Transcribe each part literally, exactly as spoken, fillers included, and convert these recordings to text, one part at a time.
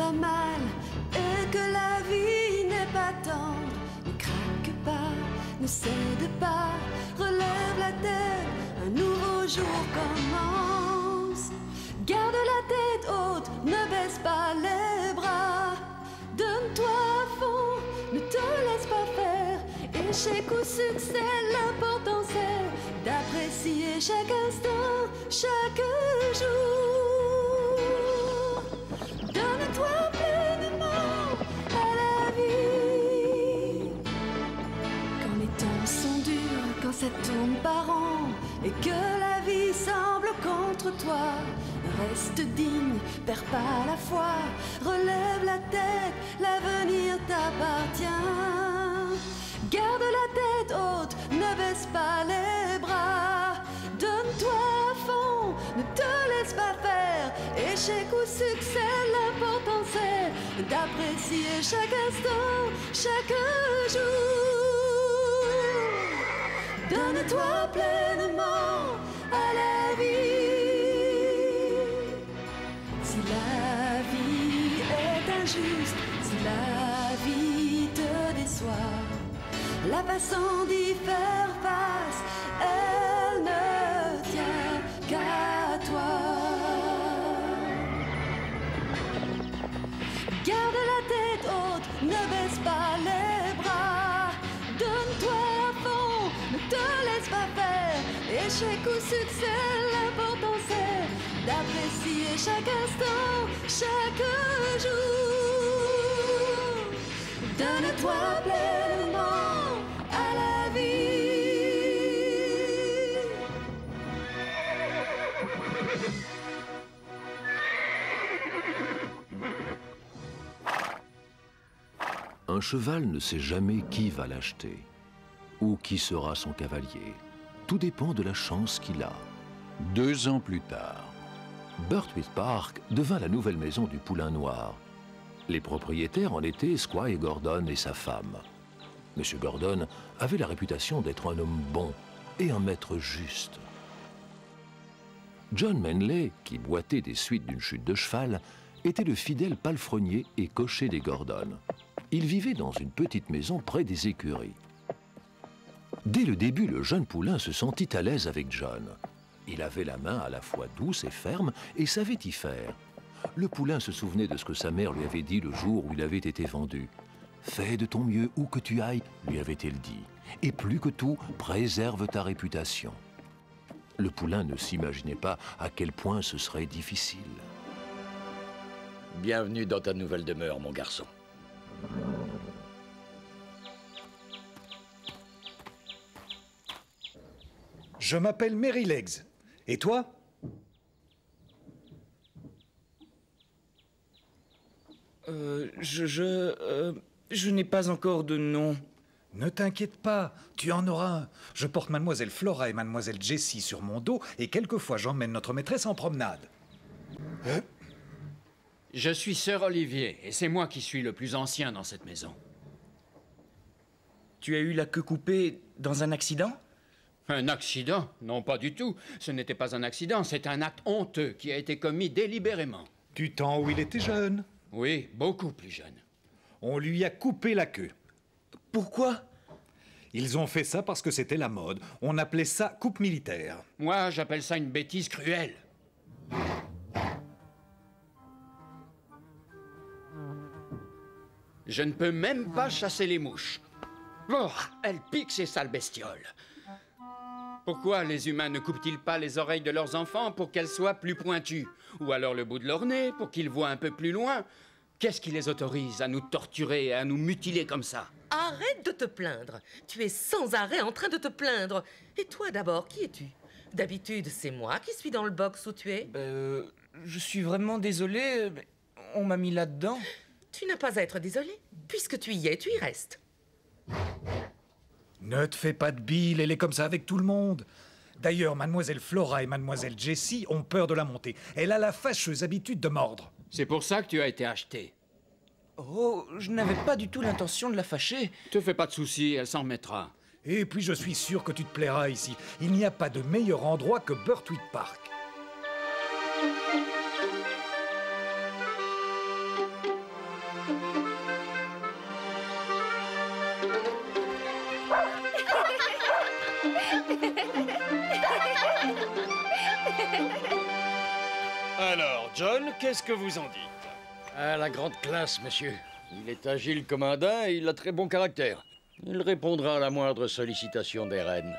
va mal et que la vie n'est pas tendre, ne craque pas, ne cède pas, relève la tête, un nouveau jour commence. Garde la tête haute, ne baisse pas les bras, donne-toi à fond, ne te laisse pas faire. Échec ou succès, l'important c'est d'apprécier chaque instant, chaque jour. Donne-toi pleinement à la vie. Quand les temps sont durs, quand ça tourne par rond et que la vie semble contre toi, reste digne, perds pas la foi, relève la tête, l'avenir t'appartient. Garde la tête haute, ne baisse pas les bras, donne-toi à fond, ne te laisse pas faire. Échec ou succès, l'important c'est d'apprécier chaque instant, chaque jour. Donne-toi pleinement à la vie. Si la vie est injuste, si la vie te déçoit, la façon d'y faire face, elle ne tient qu'à toi. Garde la tête haute, ne baisse pas les bras, donne-toi à fond, ne te laisse pas faire. Échec ou succès, l'important c'est d'apprécier chaque instant, chaque jour. Donne-toi pleinement à la vie. Un cheval ne sait jamais qui va l'acheter ou qui sera son cavalier. Tout dépend de la chance qu'il a. Deux ans plus tard, Birtwick Park devint la nouvelle maison du Poulain Noir. Les propriétaires en étaient Squire Gordon et sa femme. Monsieur Gordon avait la réputation d'être un homme bon et un maître juste. John Manley, qui boitait des suites d'une chute de cheval, était le fidèle palefrenier et cocher des Gordon. Il vivait dans une petite maison près des écuries. Dès le début, le jeune poulain se sentit à l'aise avec John. Il avait la main à la fois douce et ferme et savait y faire. Le poulain se souvenait de ce que sa mère lui avait dit le jour où il avait été vendu. « Fais de ton mieux où que tu ailles », lui avait-elle dit. « Et plus que tout, préserve ta réputation. » Le poulain ne s'imaginait pas à quel point ce serait difficile. Bienvenue dans ta nouvelle demeure, mon garçon. Je m'appelle Merrylegs. Et toi? Euh, je... je... Euh, je n'ai pas encore de nom. Ne t'inquiète pas, tu en auras un. Je porte mademoiselle Flora et mademoiselle Jessie sur mon dos et quelquefois j'emmène notre maîtresse en promenade. Hein? Je suis Sir Olivier et c'est moi qui suis le plus ancien dans cette maison. Tu as eu la queue coupée dans un accident? Un accident? Non, pas du tout. Ce n'était pas un accident, c'est un acte honteux qui a été commis délibérément. Du temps où il était jeune? Oui, beaucoup plus jeune. On lui a coupé la queue. Pourquoi? Ils ont fait ça parce que c'était la mode. On appelait ça coupe militaire. Moi, j'appelle ça une bêtise cruelle. Je ne peux même pas chasser les mouches. Oh, elles piquent ces sales bestioles. Pourquoi les humains ne coupent-ils pas les oreilles de leurs enfants pour qu'elles soient plus pointues? Ou alors le bout de leur nez pour qu'ils voient un peu plus loin? Qu'est-ce qui les autorise à nous torturer et à nous mutiler comme ça? Arrête de te plaindre. Tu es sans arrêt en train de te plaindre. Et toi d'abord, qui es-tu? D'habitude, c'est moi qui suis dans le box où tu es. Ben, euh, je suis vraiment désolé. On m'a mis là-dedans. Tu n'as pas à être désolé. Puisque tu y es, tu y restes. Ne te fais pas de bile, elle est comme ça avec tout le monde. D'ailleurs, mademoiselle Flora et mademoiselle Jessie ont peur de la monter. Elle a la fâcheuse habitude de mordre. C'est pour ça que tu as été acheté. Oh, je n'avais pas du tout l'intention de la fâcher. Te fais pas de soucis, elle s'en remettra. Et puis je suis sûr que tu te plairas ici. Il n'y a pas de meilleur endroit que Birtwick Park. Alors, John, qu'est-ce que vous en dites? À la grande classe, monsieur. Il est agile comme un daim et il a très bon caractère. Il répondra à la moindre sollicitation des reines.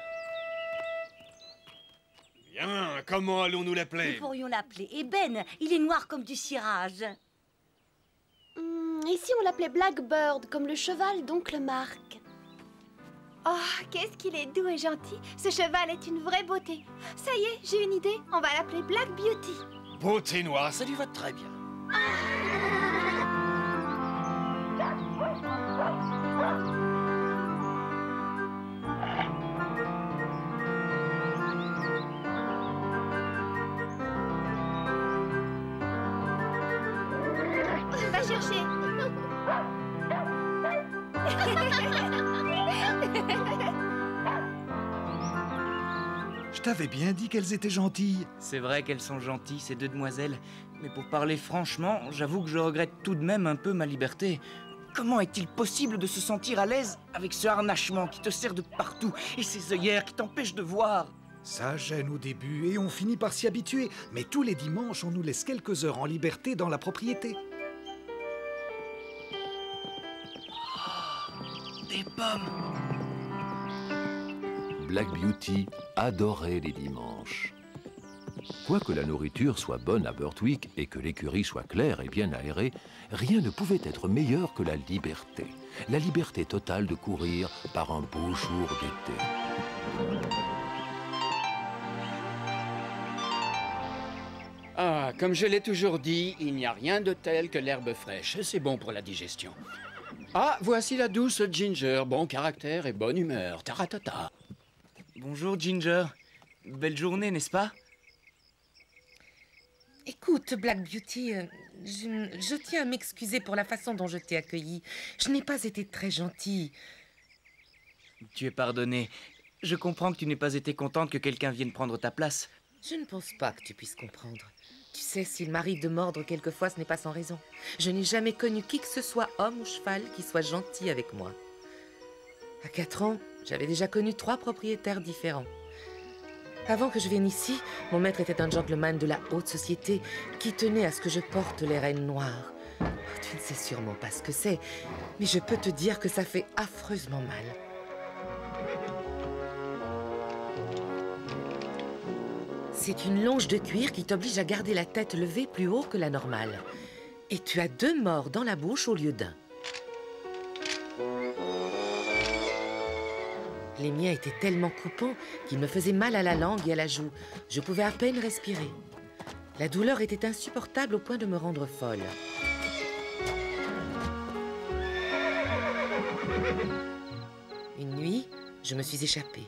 Bien, comment allons-nous l'appeler? Nous pourrions l'appeler Eben. Il est noir comme du cirage. Hum, et si on l'appelait Blackbird, comme le cheval d'oncle Marc? Oh, qu'est-ce qu'il est doux et gentil. Ce cheval est une vraie beauté. Ça y est, j'ai une idée. On va l'appeler Black Beauty. Beauté noire, ça lui va très bien. Va chercher. Je t'avais bien dit qu'elles étaient gentilles. C'est vrai qu'elles sont gentilles, ces deux demoiselles. Mais pour parler franchement, j'avoue que je regrette tout de même un peu ma liberté. Comment est-il possible de se sentir à l'aise avec ce harnachement qui te serre de partout et ces œillères qui t'empêchent de voir? Ça gêne au début et on finit par s'y habituer. Mais tous les dimanches, on nous laisse quelques heures en liberté dans la propriété. Des pommes! Black Beauty adorait les dimanches. Quoique la nourriture soit bonne à Birtwick et que l'écurie soit claire et bien aérée, rien ne pouvait être meilleur que la liberté. La liberté totale de courir par un beau jour d'été. Ah, comme je l'ai toujours dit, il n'y a rien de tel que l'herbe fraîche. C'est bon pour la digestion. Ah, voici la douce Ginger. Bon caractère et bonne humeur. Taratata. Bonjour, Ginger. Belle journée, n'est-ce pas? Écoute, Black Beauty, euh, je, je tiens à m'excuser pour la façon dont je t'ai accueillie. Je n'ai pas été très gentille. Tu es pardonnée. Je comprends que tu n'aies pas été contente que quelqu'un vienne prendre ta place. Je ne pense pas que tu puisses comprendre. Tu sais, s'il m'arrive de mordre quelquefois, ce n'est pas sans raison. Je n'ai jamais connu qui que ce soit, homme ou cheval, qui soit gentil avec moi. À quatre ans, j'avais déjà connu trois propriétaires différents. Avant que je vienne ici, mon maître était un gentleman de la haute société qui tenait à ce que je porte les rênes noires. Oh, tu ne sais sûrement pas ce que c'est, mais je peux te dire que ça fait affreusement mal. C'est une longe de cuir qui t'oblige à garder la tête levée plus haut que la normale. Et tu as deux morts dans la bouche au lieu d'un. Les miens étaient tellement coupants qu'ils me faisaient mal à la langue et à la joue. Je pouvais à peine respirer. La douleur était insupportable au point de me rendre folle. Une nuit, je me suis échappée.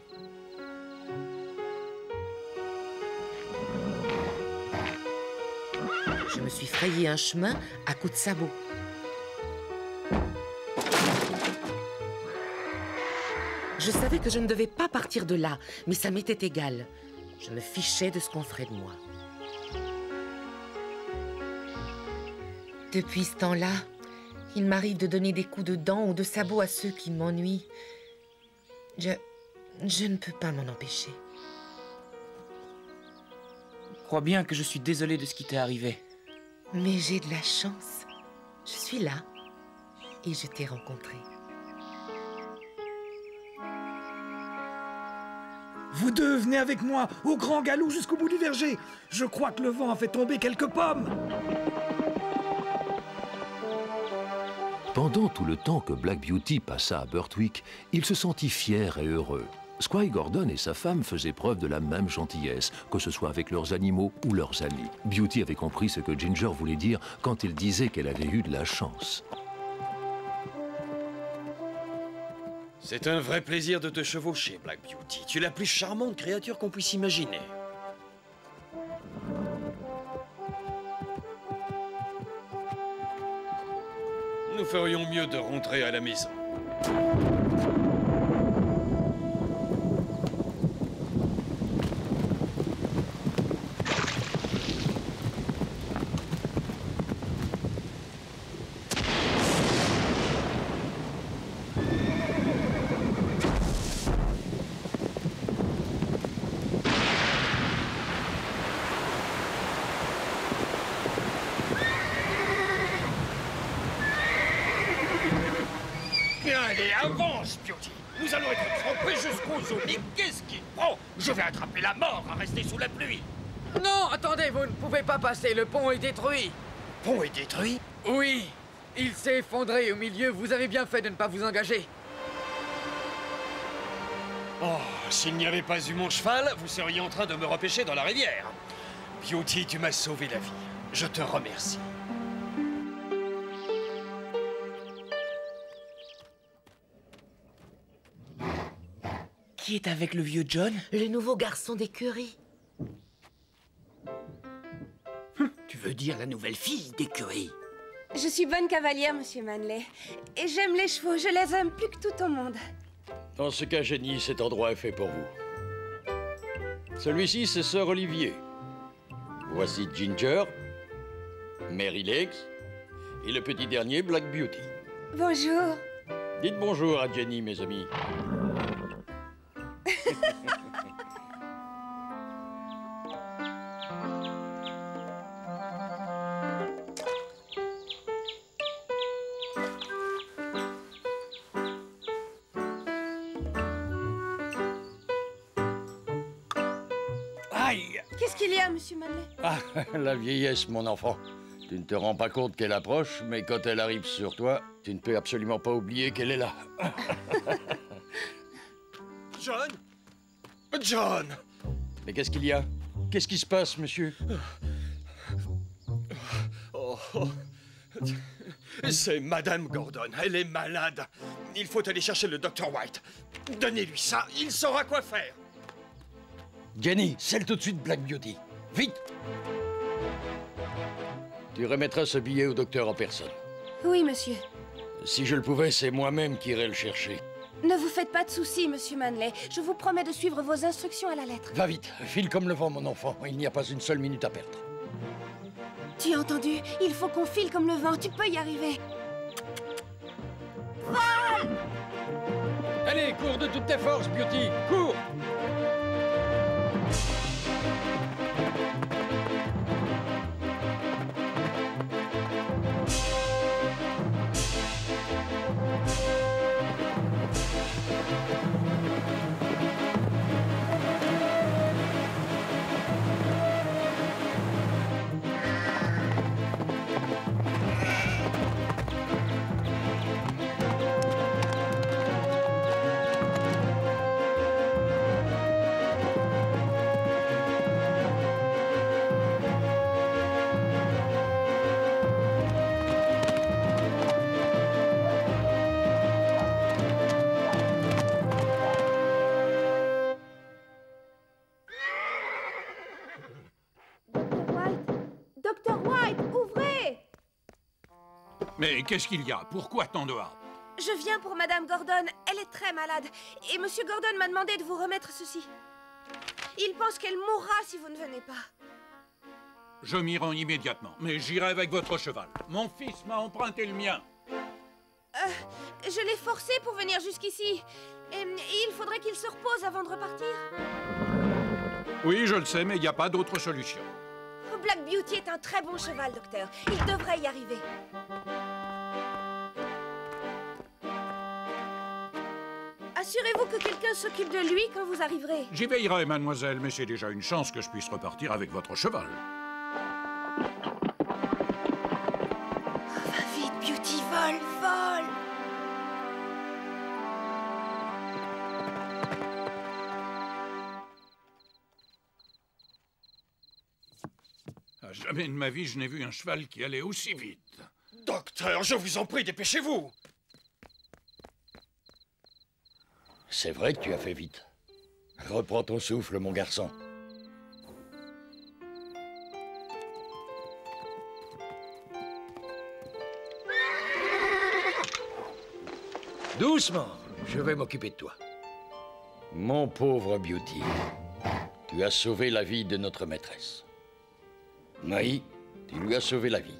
Je me suis frayé un chemin à coups de sabot. Je savais que je ne devais pas partir de là, mais ça m'était égal. Je me fichais de ce qu'on ferait de moi. Depuis ce temps-là, il m'arrive de donner des coups de dents ou de sabots à ceux qui m'ennuient. Je... je ne peux pas m'en empêcher. Je crois bien que je suis désolé de ce qui t'est arrivé. Mais j'ai de la chance. Je suis là et je t'ai rencontré. Vous deux, venez avec moi, au grand galop jusqu'au bout du verger. Je crois que le vent a fait tomber quelques pommes. Pendant tout le temps que Black Beauty passa à Birtwick, il se sentit fier et heureux. Squire Gordon et sa femme faisaient preuve de la même gentillesse, que ce soit avec leurs animaux ou leurs amis. Beauty avait compris ce que Ginger voulait dire quand il disait qu'elle avait eu de la chance. C'est un vrai plaisir de te chevaucher, Black Beauty. Tu es la plus charmante créature qu'on puisse imaginer. Nous ferions mieux de rentrer à la maison. Allez, avance, Beauty. Nous allons être trempés jusqu'aux os. Mais qu'est-ce qui prend? Je vais attraper la mort à rester sous la pluie. Non, attendez, vous ne pouvez pas passer. Le pont est détruit. Le pont est détruit? Oui. Il s'est effondré au milieu. Vous avez bien fait de ne pas vous engager. Oh, s'il n'y avait pas eu mon cheval, vous seriez en train de me repêcher dans la rivière. Beauty, tu m'as sauvé la vie. Je te remercie. Qui est avec le vieux John? Le nouveau garçon d'écurie. Tu veux dire la nouvelle fille d'écurie? Je suis bonne cavalière, monsieur Manley. Et j'aime les chevaux, je les aime plus que tout au monde. Dans ce cas, Jenny, cet endroit est fait pour vous. Celui-ci, c'est Sir Olivier. Voici Ginger, Mary Legs et le petit dernier, Black Beauty. Bonjour. Dites bonjour à Jenny, mes amis. Aïe! Qu'est-ce qu'il y a, monsieur Manley? Ah, la vieillesse, mon enfant. Tu ne te rends pas compte qu'elle approche, mais quand elle arrive sur toi, tu ne peux absolument pas oublier qu'elle est là. John? John! Mais qu'est-ce qu'il y a? Qu'est-ce qui se passe, monsieur? Oh, oh. C'est Madame Gordon, elle est malade. Il faut aller chercher le docteur White. Donnez-lui ça, il saura quoi faire. Jenny, scelle tout de suite Black Beauty. Vite! Tu remettras ce billet au docteur en personne. Oui, monsieur. Si je le pouvais, c'est moi-même qui irais le chercher. Ne vous faites pas de soucis, monsieur Manley. Je vous promets de suivre vos instructions à la lettre. Va vite, file comme le vent, mon enfant. Il n'y a pas une seule minute à perdre. Tu as entendu? Il faut qu'on file comme le vent. Tu peux y arriver. Vol! Allez, cours de toutes tes forces, Beauty. Cours! Mais qu'est-ce qu'il y a? Pourquoi tant de hâte? Je viens pour Madame Gordon. Elle est très malade. Et Monsieur Gordon m'a demandé de vous remettre ceci. Il pense qu'elle mourra si vous ne venez pas. Je m'y rends immédiatement, mais j'irai avec votre cheval. Mon fils m'a emprunté le mien. Euh, je l'ai forcé pour venir jusqu'ici. Et, et il faudrait qu'il se repose avant de repartir. Oui, je le sais, mais il n'y a pas d'autre solution. Black Beauty est un très bon cheval, docteur. Il devrait y arriver. Assurez-vous que quelqu'un s'occupe de lui quand vous arriverez. J'y veillerai, mademoiselle, mais c'est déjà une chance que je puisse repartir avec votre cheval. Va vite, Beauty, vole, vole. À jamais de ma vie, je n'ai vu un cheval qui allait aussi vite. Docteur, je vous en prie, dépêchez-vous. C'est vrai que tu as fait vite. Reprends ton souffle, mon garçon. Doucement, je vais m'occuper de toi. Mon pauvre Beauty, tu as sauvé la vie de notre maîtresse. Maï, tu lui as sauvé la vie.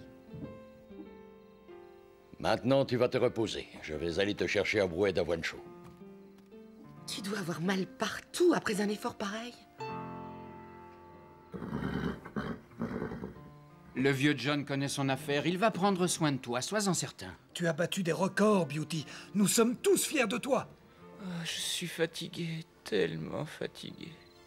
Maintenant, tu vas te reposer. Je vais aller te chercher un brouet d'avoine chaud. Tu dois avoir mal partout après un effort pareil. Le vieux John connaît son affaire, il va prendre soin de toi, sois-en certain. Tu as battu des records, Beauty. Nous sommes tous fiers de toi. Oh, je suis fatigué, tellement fatigué.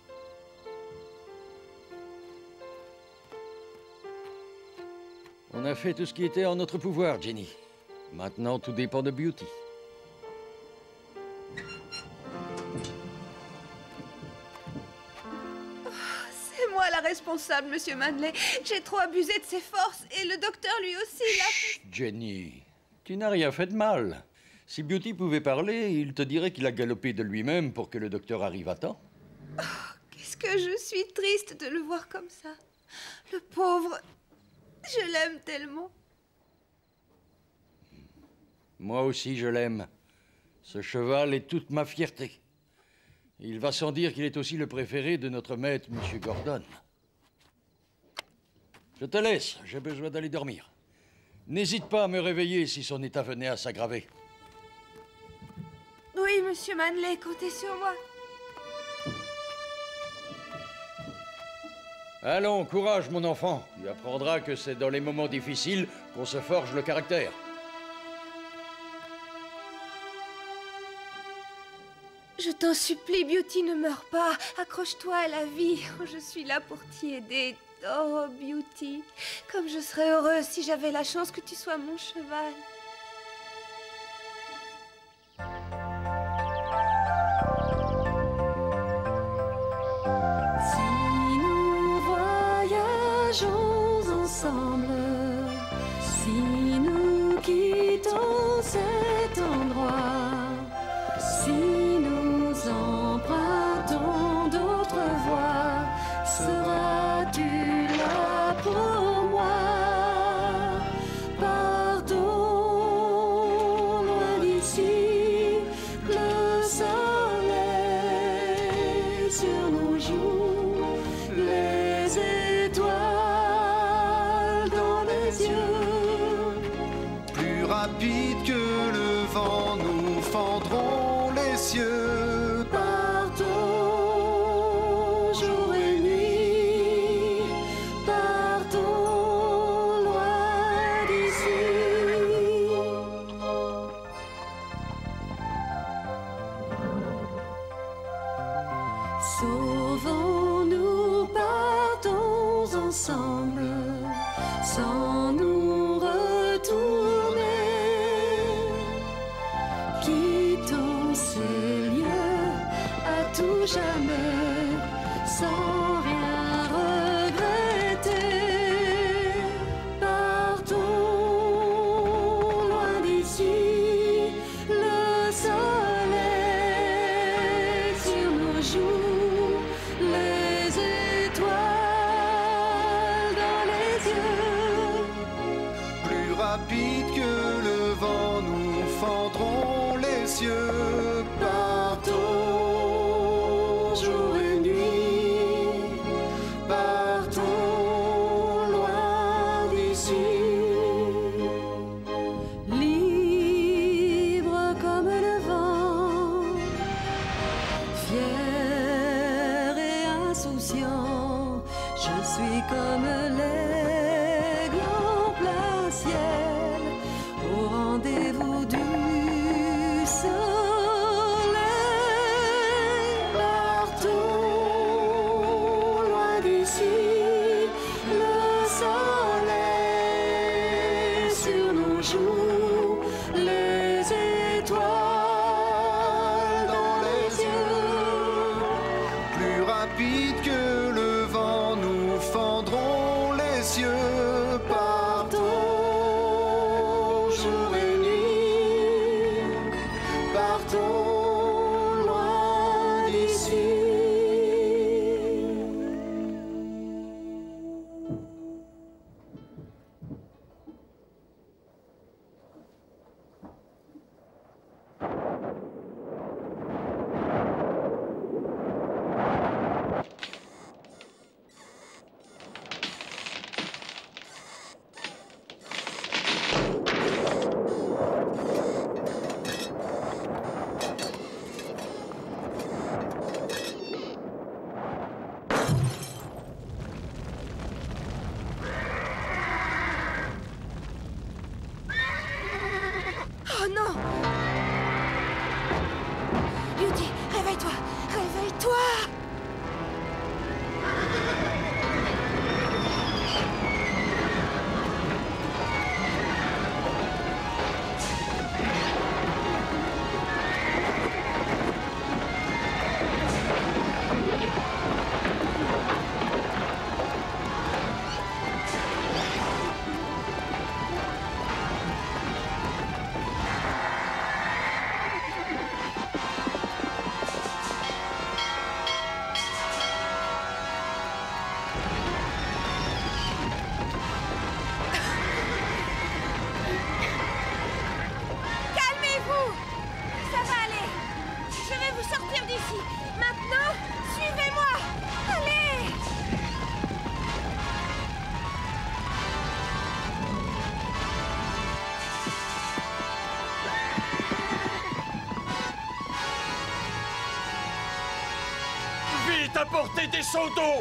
On a fait tout ce qui était en notre pouvoir, Jenny. Maintenant, tout dépend de Beauty. C'est moi la responsable, monsieur Manley. J'ai trop abusé de ses forces et le docteur lui aussi l'a... Chut, Jenny, tu n'as rien fait de mal. Si Beauty pouvait parler, il te dirait qu'il a galopé de lui-même pour que le docteur arrive à temps. Oh, qu'est-ce que je suis triste de le voir comme ça. Le pauvre... Je l'aime tellement. Moi aussi, je l'aime. Ce cheval est toute ma fierté. Il va sans dire qu'il est aussi le préféré de notre maître, monsieur Gordon. Je te laisse, j'ai besoin d'aller dormir. N'hésite pas à me réveiller si son état venait à s'aggraver. Oui, monsieur Manley, comptez sur moi. Allons, courage, mon enfant. Tu apprendras que c'est dans les moments difficiles qu'on se forge le caractère. Je t'en supplie, Beauty, ne meurs pas. Accroche-toi à la vie. Je suis là pour t'y aider. Oh, Beauty, comme je serais heureuse si j'avais la chance que tu sois mon cheval. Ensemble, si nous quittons cet endroit, si nous empruntons d'autres voies, seras-tu là pour moi? Partons loin d'ici, le soleil sur nos joues, les étoiles rapide que le vent, nous fendrons les cieux. Partons jour et nuit, partons loin d'ici. Sauvons-nous, partons ensemble, sans nous retourner. Quittons ces lieux à tout jamais, sans rien regretter. Partons loin d'ici, le soleil sur nos joues, les étoiles dans les yeux. Plus rapide que le vent, nous fendrons les cieux. Partons jour et nuit, partons loin d'ici. Libre comme le vent, fier et insouciant, je suis comme l'aigle en plein ciel, au rendez-vous du soleil. Apportez des seaux d'eau!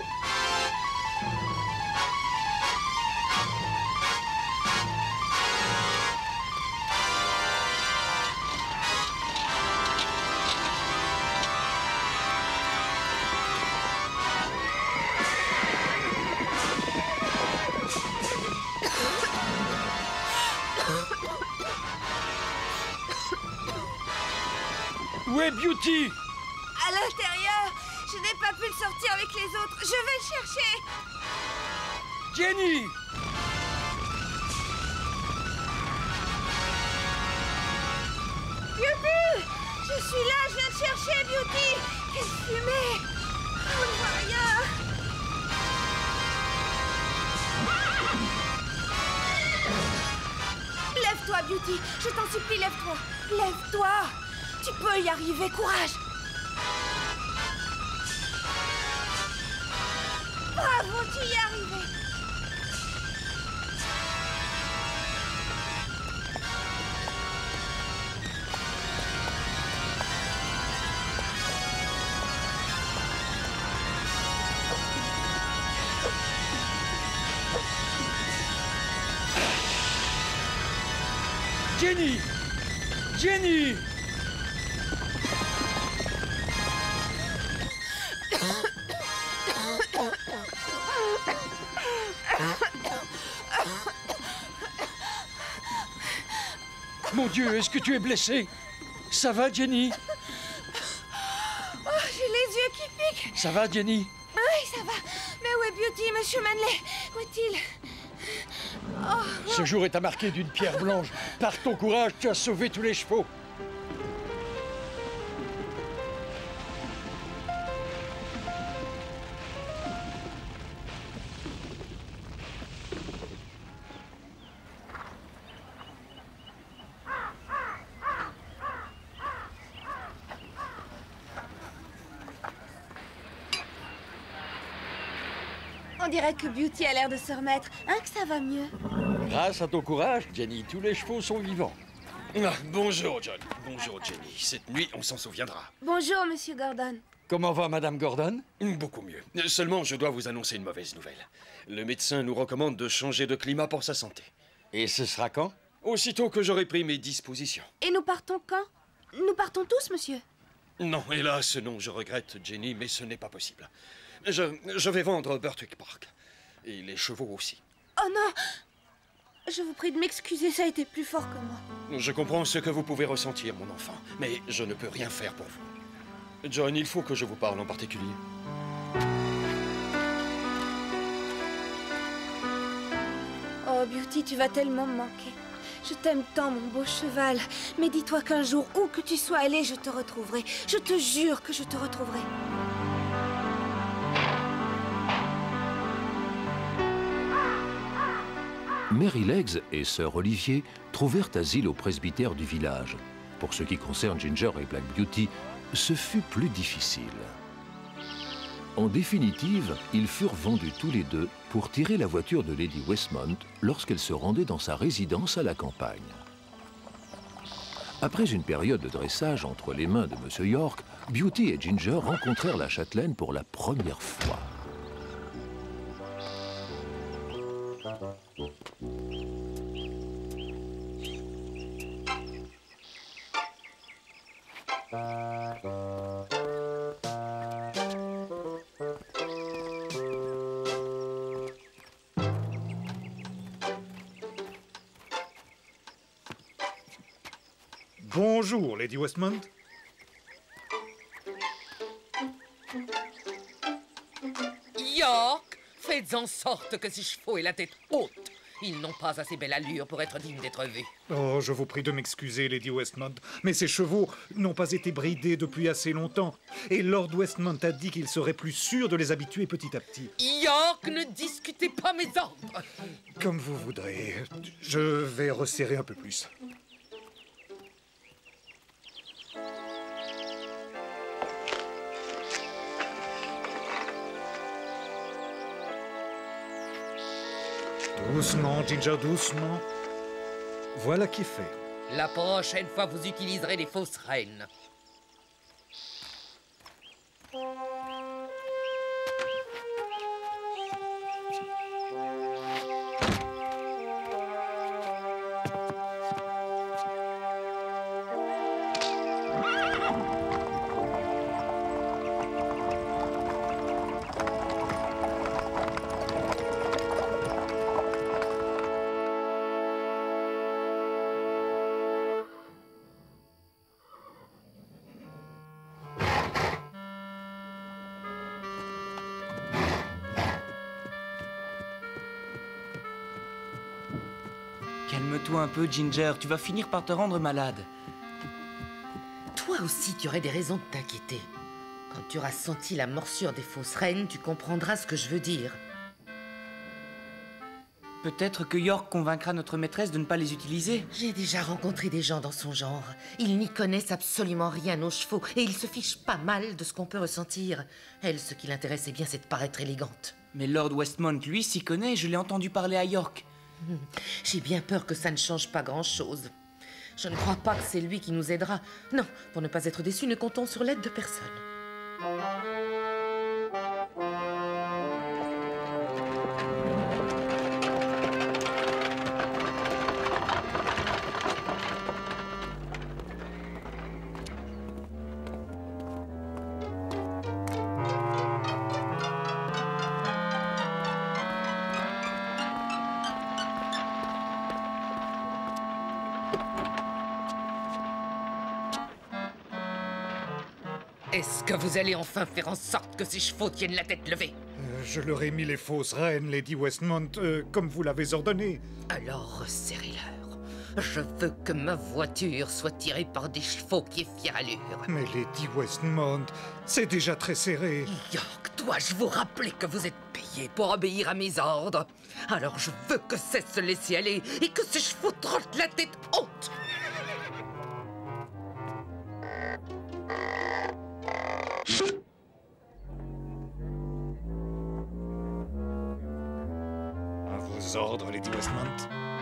Où est Beauty? À l'intérieur. Je n'ai pas pu le sortir avec les autres. Je vais le chercher. Jenny! Beauty! Je suis là, je viens te chercher, Beauty! Quelle fumée! On ne voit rien! Lève-toi, Beauty! Je t'en supplie, lève-toi! Lève-toi! Tu peux y arriver, courage! Bravo, tu y es arrivé! Jenny! Jenny! Mon Dieu, est-ce que tu es blessée? Ça va, Jenny? Oh, j'ai les yeux qui piquent. Ça va, Jenny? Oui, ça va. Mais où est Beauty, Monsieur Manley? Où est-il? Oh, Ce jour est à marquer d'une pierre blanche. Par ton courage, tu as sauvé tous les chevaux. on dirait que Beauty a l'air de se remettre. Hein, que ça va mieux? Grâce à ton courage, Jenny, tous les chevaux sont vivants. Ah, bonjour, John. Bonjour, Jenny. Cette nuit, on s'en souviendra. Bonjour, Monsieur Gordon. Comment va Madame Gordon? Beaucoup mieux. Seulement, je dois vous annoncer une mauvaise nouvelle. Le médecin nous recommande de changer de climat pour sa santé. Et ce sera quand? Aussitôt que j'aurai pris mes dispositions. Et nous partons quand? Nous partons tous, monsieur? Non, hélas, non, je regrette, Jenny, mais ce n'est pas possible. Je, je vais vendre Birtwick Park. Et les chevaux aussi. Oh non! Je vous prie de m'excuser, ça a été plus fort que moi. Je comprends ce que vous pouvez ressentir, mon enfant, mais je ne peux rien faire pour vous. John, il faut que je vous parle en particulier. Oh, Beauty, tu vas tellement me manquer. Je t'aime tant, mon beau cheval. Mais dis-toi qu'un jour, où que tu sois allé, je te retrouverai. Je te jure que je te retrouverai. Mary Legs et Sir Olivier trouvèrent asile au presbytère du village. Pour ce qui concerne Ginger et Black Beauty, ce fut plus difficile. En définitive, ils furent vendus tous les deux pour tirer la voiture de Lady Westmont lorsqu'elle se rendait dans sa résidence à la campagne. Après une période de dressage entre les mains de Monsieur York, Beauty et Ginger rencontrèrent la châtelaine pour la première fois. Bonjour, Lady Westmont. York, faites en sorte que ces chevaux aient la tête haute. Ils n'ont pas assez belle allure pour être dignes d'être vus. Oh, je vous prie de m'excuser, Lady Westmont, mais ces chevaux n'ont pas été bridés depuis assez longtemps. Et Lord Westmont a dit qu'il serait plus sûr de les habituer petit à petit. York, ne discutez pas mes ordres. Comme vous voudrez. Je vais resserrer un peu plus. Doucement, Ginger, doucement. Voilà qui est fait. La prochaine fois, vous utiliserez des fausses reines. Calme-toi un peu, Ginger, tu vas finir par te rendre malade. Toi aussi, tu aurais des raisons de t'inquiéter. Quand tu auras senti la morsure des fausses reines, tu comprendras ce que je veux dire. Peut-être que York convaincra notre maîtresse de ne pas les utiliser. J'ai déjà rencontré des gens dans son genre. Ils n'y connaissent absolument rien aux chevaux et ils se fichent pas mal de ce qu'on peut ressentir. Elle, ce qui l'intéresse, eh bien, c'est de paraître élégante. Mais Lord Westmont, lui, s'y connaît, je l'ai entendu parler à York. J'ai bien peur que ça ne change pas grand-chose. Je ne crois pas que c'est lui qui nous aidera. Non, pour ne pas être déçus, ne comptons sur l'aide de personne. Est-ce que vous allez enfin faire en sorte que ces chevaux tiennent la tête levée? euh, Je leur ai mis les fausses reines, Lady Westmont, euh, comme vous l'avez ordonné. Alors resserrez-leur. Je veux que ma voiture soit tirée par des chevaux qui aient fière allure. Mais Lady Westmont, c'est déjà très serré. York, dois-je vous rappeler que vous êtes payé pour obéir à mes ordres? Alors je veux que cesse se laisser aller et que ces chevaux trottent la tête haute. À vos ordres, Lady Westmont.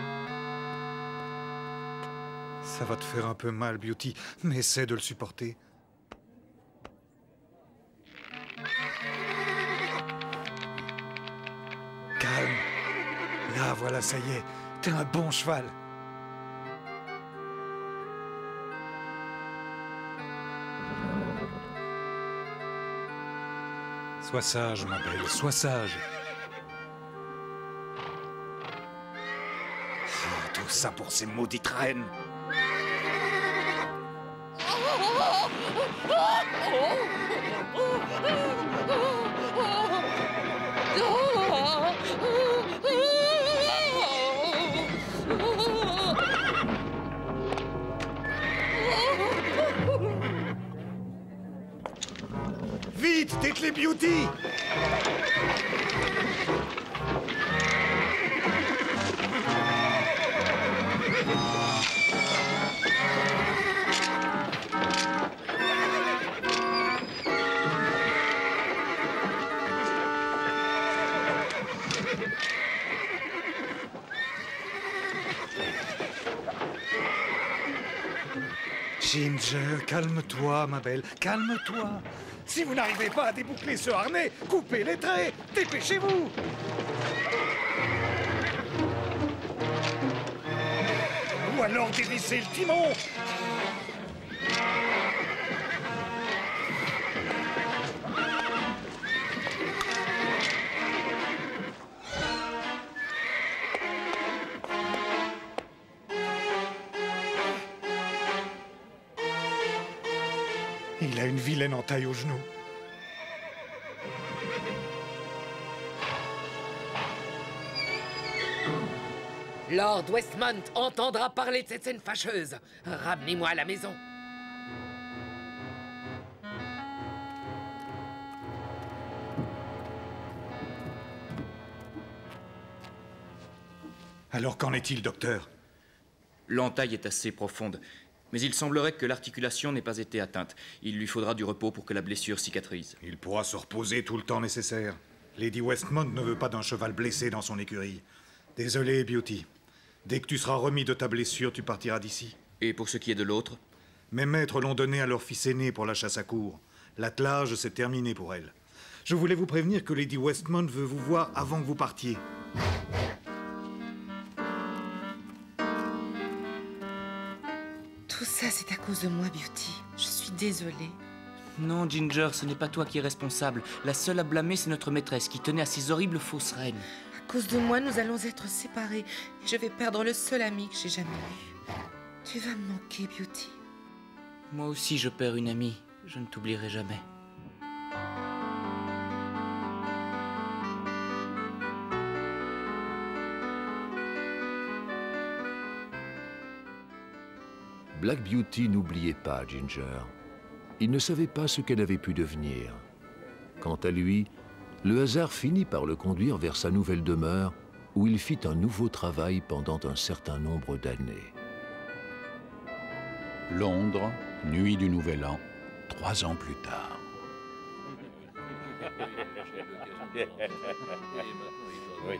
Ça va te faire un peu mal, Beauty, mais essaie de le supporter. Calme. Là, voilà, ça y est. T'es un bon cheval. Sois sage, ma belle, sois sage. Ah, tout ça pour ces maudites reines. Vite, tes clés Beauty! Ginger, calme-toi, ma belle, calme-toi. Si vous n'arrivez pas à déboucler ce harnais, coupez les traits, dépêchez-vous. Ou alors dévissez le timon. Il a une vilaine entaille au genou. Lord Westmont entendra parler de cette scène fâcheuse. Ramenez-moi à la maison. Alors qu'en est-il, docteur? L'entaille est assez profonde, mais il semblerait que l'articulation n'ait pas été atteinte. Il lui faudra du repos pour que la blessure cicatrise. Il pourra se reposer tout le temps nécessaire. Lady Westmont ne veut pas d'un cheval blessé dans son écurie. Désolé, Beauty. Dès que tu seras remis de ta blessure, tu partiras d'ici. Et pour ce qui est de l'autre? Mes maîtres l'ont donné à leur fils aîné pour la chasse à courre. L'attelage, c'est terminé pour elle. Je voulais vous prévenir que Lady Westmont veut vous voir avant que vous partiez. Tout ça, c'est à cause de moi, Beauty. Je suis désolée. Non, Ginger, ce n'est pas toi qui es responsable. La seule à blâmer, c'est notre maîtresse qui tenait à ces horribles fausses reines. À cause de moi, nous allons être séparés. Et je vais perdre le seul ami que j'ai jamais eu. Tu vas me manquer, Beauty. Moi aussi, je perds une amie. Je ne t'oublierai jamais. Black Beauty n'oubliait pas Ginger. Il ne savait pas ce qu'elle avait pu devenir. Quant à lui, le hasard finit par le conduire vers sa nouvelle demeure, où il fit un nouveau travail pendant un certain nombre d'années. Londres, nuit du Nouvel An, trois ans plus tard. Oui.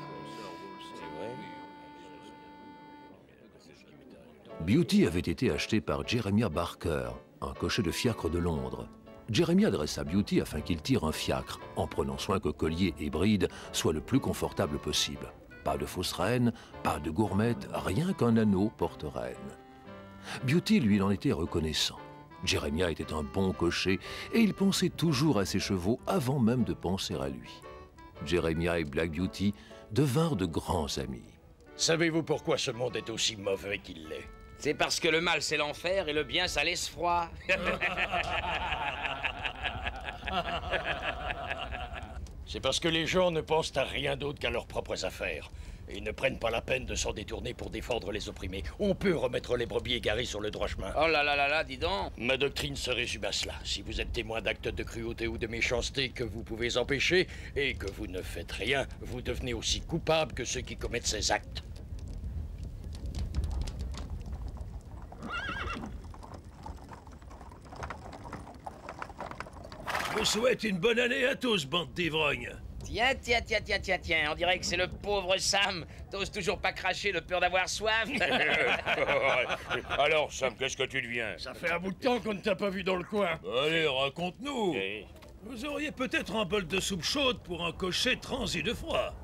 Beauty avait été achetée par Jeremiah Barker, un cocher de fiacre de Londres. Jeremiah dressa Beauty afin qu'il tire un fiacre, en prenant soin que collier et bride soient le plus confortable possible. Pas de fausse reine, pas de gourmette, rien qu'un anneau porte-reine. Beauty lui en était reconnaissant. Jeremiah était un bon cocher et il pensait toujours à ses chevaux avant même de penser à lui. Jeremiah et Black Beauty devinrent de grands amis. Savez-vous pourquoi ce monde est aussi mauvais qu'il l'est? C'est parce que le mal, c'est l'enfer, et le bien, ça laisse froid. C'est parce que les gens ne pensent à rien d'autre qu'à leurs propres affaires. Et ils ne prennent pas la peine de s'en détourner pour défendre les opprimés. On peut remettre les brebis égarées sur le droit chemin. Oh là là là là, dis donc. Ma doctrine se résume à cela. Si vous êtes témoin d'actes de cruauté ou de méchanceté que vous pouvez empêcher, et que vous ne faites rien, vous devenez aussi coupable que ceux qui commettent ces actes. Je vous souhaite une bonne année à tous, bande d'ivrognes. Tiens, tiens, tiens, tiens, tiens, tiens, on dirait que c'est le pauvre Sam. T'oses toujours pas cracher de peur d'avoir soif. Alors, Sam, qu'est-ce que tu deviens? Ça fait un bout de temps qu'on ne t'a pas vu dans le coin. Allez, raconte-nous. Vous auriez peut-être un bol de soupe chaude pour un cocher transi de froid.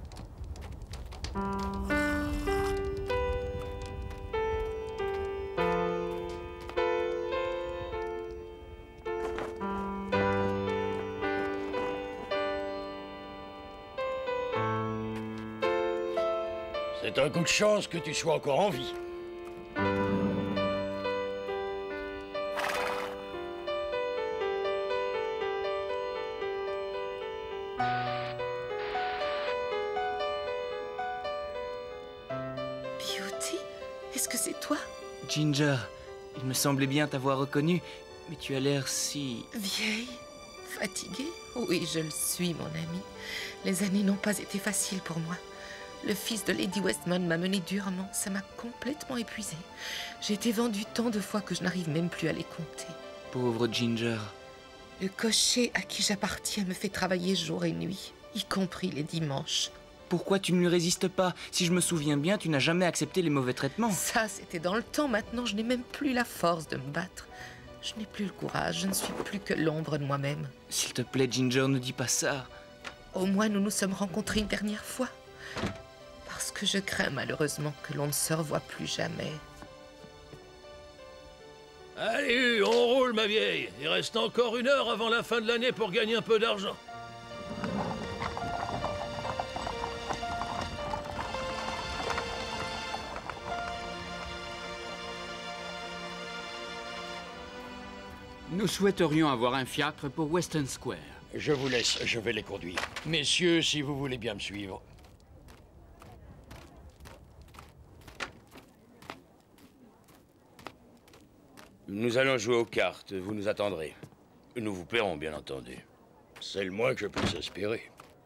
C'est un coup de chance que tu sois encore en vie. Beauty, est-ce que c'est toi? Ginger, il me semblait bien t'avoir reconnue, mais tu as l'air si... Vieille? Fatiguée? Oui, je le suis, mon ami. Les années n'ont pas été faciles pour moi. Le fils de Lady Westmont m'a mené durement, ça m'a complètement épuisée. J'ai été vendue tant de fois que je n'arrive même plus à les compter. Pauvre Ginger. Le cocher à qui j'appartiens me fait travailler jour et nuit, y compris les dimanches. Pourquoi tu ne lui résistes pas? Si je me souviens bien, tu n'as jamais accepté les mauvais traitements. Ça, c'était dans le temps. Maintenant, je n'ai même plus la force de me battre. Je n'ai plus le courage, je ne suis plus que l'ombre de moi-même. S'il te plaît, Ginger, ne dis pas ça. Au moins, nous nous sommes rencontrés une dernière fois. Parce que je crains malheureusement que l'on ne se revoie plus jamais. Allez, on roule, ma vieille. Il reste encore une heure avant la fin de l'année pour gagner un peu d'argent. Nous souhaiterions avoir un fiacre pour Weston Square. Je vous laisse, je vais les conduire. Messieurs, si vous voulez bien me suivre. Nous allons jouer aux cartes, vous nous attendrez. Nous vous paierons, bien entendu. C'est le moins que je puisse espérer.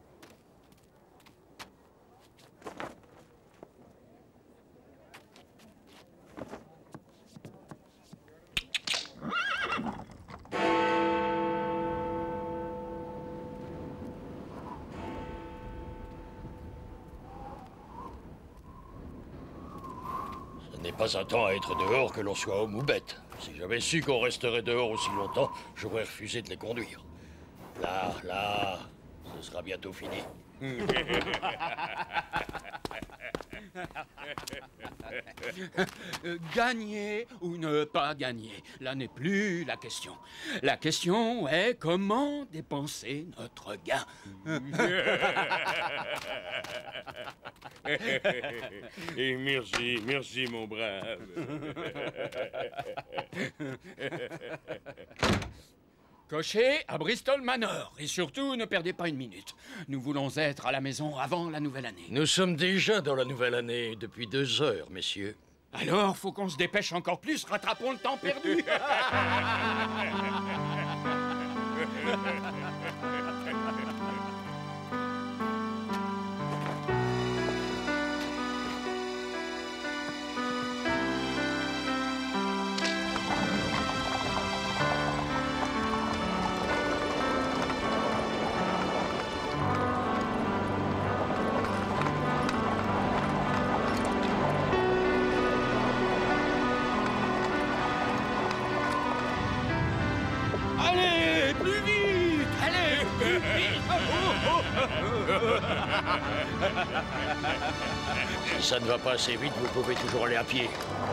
Ce n'est pas un temps à être dehors que l'on soit homme ou bête. Si j'avais su qu'on resterait dehors aussi longtemps, j'aurais refusé de les conduire. Là, là, ce sera bientôt fini. Euh, Gagner ou ne pas gagner, là n'est plus la question. La question est comment dépenser notre gain. Et merci, merci mon brave. Cocher à Bristol Manor. Et surtout, ne perdez pas une minute. Nous voulons être à la maison avant la nouvelle année. Nous sommes déjà dans la nouvelle année depuis deux heures, messieurs. Alors, faut qu'on se dépêche encore plus. Rattrapons le temps perdu. Allez, plus vite! Allez, plus vite! Si ça ne va pas assez vite, vous pouvez toujours aller à pied.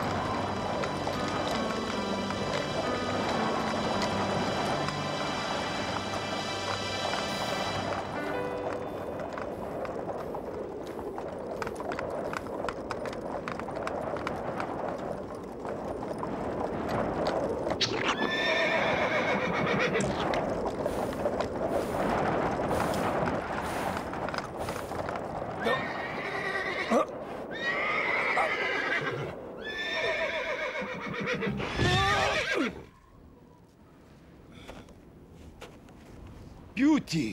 Beauty!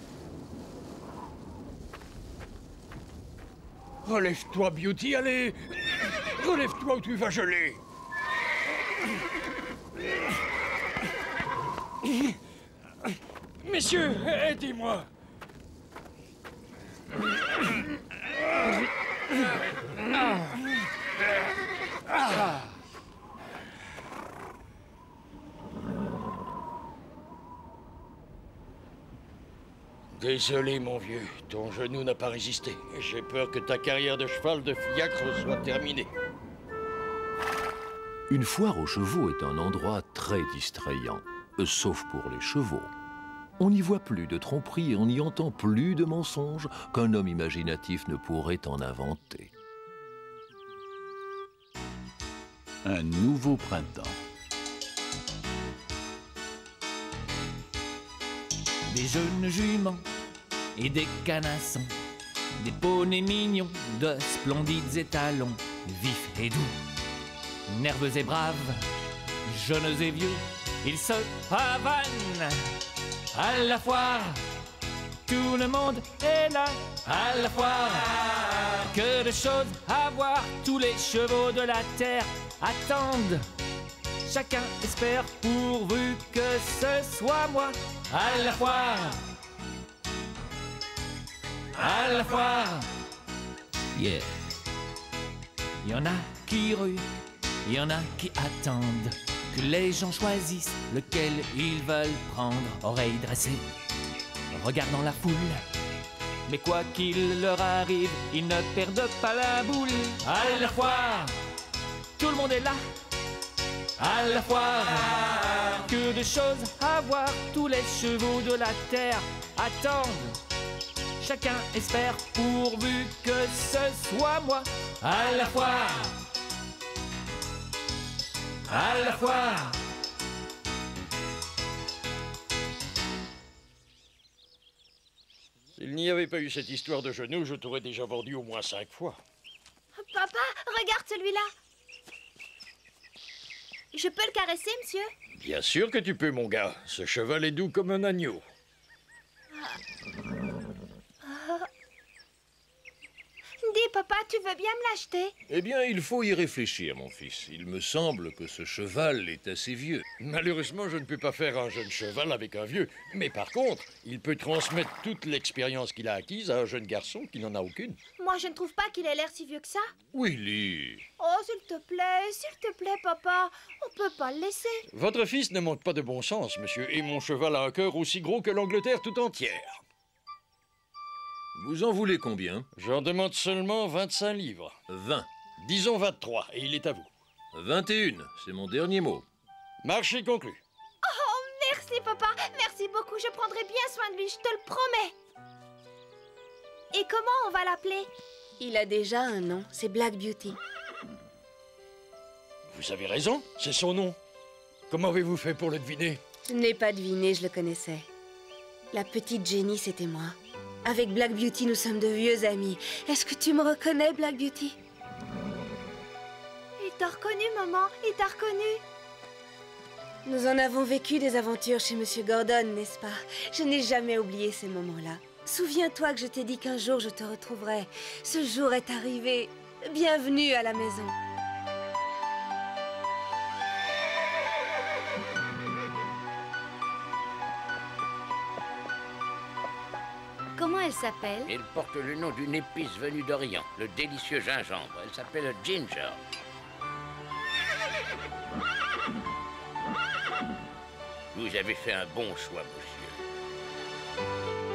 Relève-toi, Beauty, allez! Relève-toi ou tu vas geler! Messieurs, aidez-moi! Ah. Désolé, mon vieux, ton genou n'a pas résisté. J'ai peur que ta carrière de cheval de fiacre soit terminée. Une foire aux chevaux est un endroit très distrayant, euh, sauf pour les chevaux. On n'y voit plus de tromperie et on n'y entend plus de mensonges qu'un homme imaginatif ne pourrait en inventer. Un nouveau printemps. Des jeunes juments et des canassons, des poneys mignons, de splendides étalons, vifs et doux, nerveux et braves, jeunes et vieux, ils se pavanent à la foire. Tout le monde est là à la foire. Que de choses à voir, tous les chevaux de la terre attendent. Chacun espère pourvu que ce soit moi à la foire. À la foire. Yeah. Il y en a qui ruent, il y en a qui attendent que les gens choisissent lequel ils veulent prendre. Oreilles dressées, regardant la foule. Mais quoi qu'il leur arrive, ils ne perdent pas la boule. À la foire, tout le monde est là. À la foire, que de choses à voir, tous les chevaux de la terre attendent. Chacun espère pourvu que ce soit moi. À la foire, à la foire. S'il n'y avait pas eu cette histoire de genou, je t'aurais déjà vendu au moins cinq fois. Papa, regarde celui-là. Je peux le caresser, monsieur? Bien sûr que tu peux, mon gars. Ce cheval est doux comme un agneau. Dis, papa, tu veux bien me l'acheter? Eh bien, il faut y réfléchir, mon fils. Il me semble que ce cheval est assez vieux. Malheureusement, je ne peux pas faire un jeune cheval avec un vieux. Mais par contre, il peut transmettre toute l'expérience qu'il a acquise à un jeune garçon qui n'en a aucune. Moi, je ne trouve pas qu'il ait l'air si vieux que ça. Willy! Oh, s'il te plaît, s'il te plaît, papa. On peut pas le laisser. Votre fils ne manque pas de bon sens, monsieur. Et mon cheval a un cœur aussi gros que l'Angleterre tout entière. Vous en voulez combien? J'en demande seulement vingt-cinq livres. vingt. Disons vingt-trois, et il est à vous. vingt et une, c'est mon dernier mot. Marché conclu. Oh, merci, papa. Merci beaucoup. Je prendrai bien soin de lui, je te le promets. Et comment on va l'appeler? Il a déjà un nom, c'est Black Beauty. Vous avez raison, c'est son nom. Comment avez-vous fait pour le deviner? Je ne l'ai pas deviné, je le connaissais. La petite Jenny, c'était moi. Avec Black Beauty, nous sommes de vieux amis. Est-ce que tu me reconnais, Black Beauty? Il t'a reconnu, maman. Il t'a reconnu. Nous en avons vécu des aventures chez Monsieur Gordon, n'est-ce pas? Je n'ai jamais oublié ces moments-là. Souviens-toi que je t'ai dit qu'un jour je te retrouverais. Ce jour est arrivé. Bienvenue à la maison. Comment elle s'appelle? Elle porte le nom d'une épice venue d'Orient, le délicieux gingembre. Elle s'appelle Ginger. Vous avez fait un bon choix, monsieur.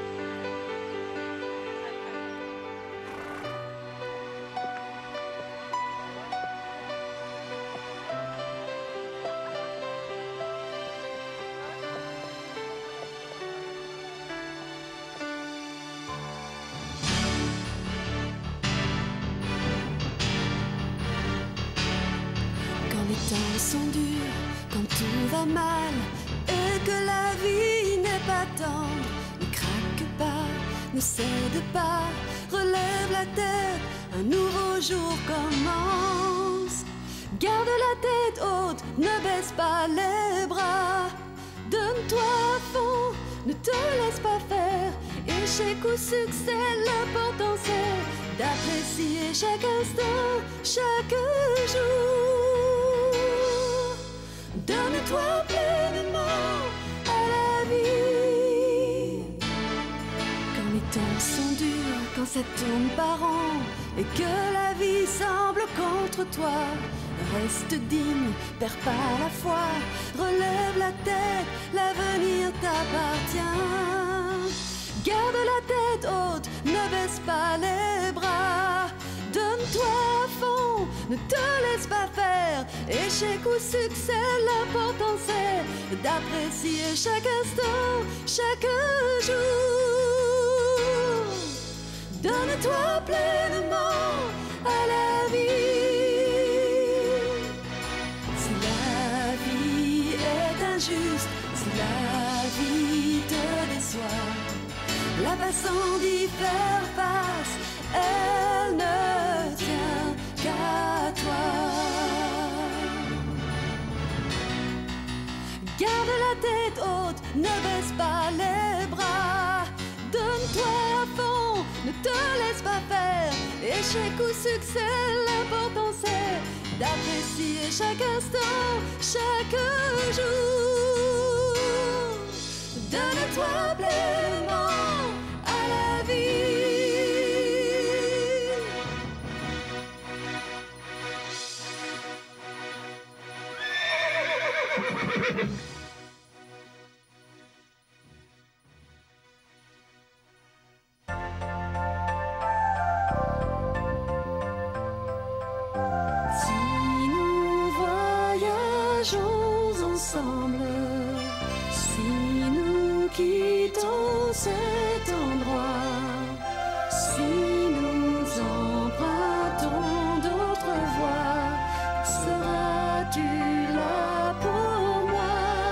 Quand les temps sont durs, quand tout va mal, et que la vie n'est pas tendre, ne craque pas, ne cède pas, relève la tête, un nouveau jour commence. Garde la tête haute, ne baisse pas les bras, donne-toi à fond, ne te laisse pas faire, échec ou succès, l'important c'est d'apprécier chaque instant, chaque jour. Donne-toi pleinement à la vie. Quand les temps sont durs, quand ça tourne par rond, et que la vie semble contre toi, reste digne, perds pas la foi, relève la tête, l'avenir t'appartient. Garde la tête haute, ne baisse pas les bras, donne-toi à fond, ne te laisse pas faire, échec ou succès, l'important c'est d'apprécier chaque instant, chaque jour. Donne-toi pleinement à la vie. Si la vie est injuste, si la vie te déçoit, la façon d'y faire face, elle ne tient qu'à toi. Garde la tête haute, ne baisse pas les bras, donne-toi à fond, ne te laisse pas faire, échec ou succès, l'important c'est d'apprécier chaque instant, chaque jour. Donne-toi pleinement à la vie. Si nous voyageons ensemble, si nous quittons cet endroit, si nous empruntons d'autres voies, seras-tu là pour moi?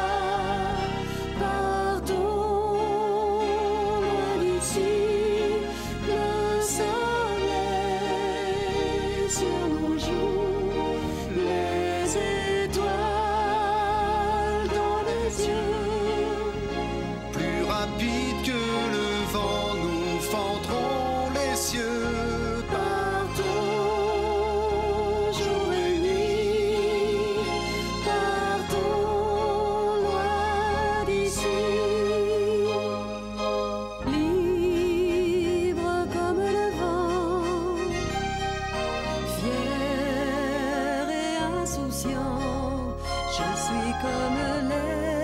Partons loin d'ici, le soleil sur nos joues, les étoiles dans les yeux. Plus rapide que le vent, nous fendrons les cieux. Partons jour et nuit, partons loin d'ici. Libre comme le vent, fier et insouciant, je suis comme l'air.